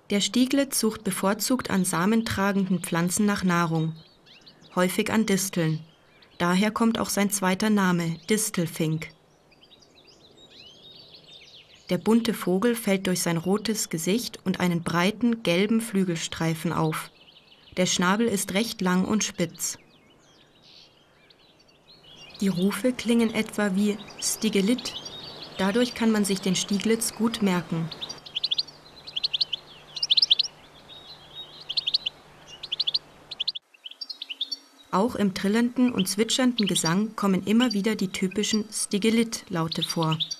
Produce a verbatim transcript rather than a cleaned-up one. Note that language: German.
Der Stieglitz sucht bevorzugt an samentragenden Pflanzen nach Nahrung, häufig an Disteln. Daher kommt auch sein zweiter Name, Distelfink. Der bunte Vogel fällt durch sein rotes Gesicht und einen breiten, gelben Flügelstreifen auf. Der Schnabel ist recht lang und spitz. Die Rufe klingen etwa wie Stigelit. Dadurch kann man sich den Stieglitz gut merken. Auch im trillernden und zwitschernden Gesang kommen immer wieder die typischen Stigelit-Laute vor.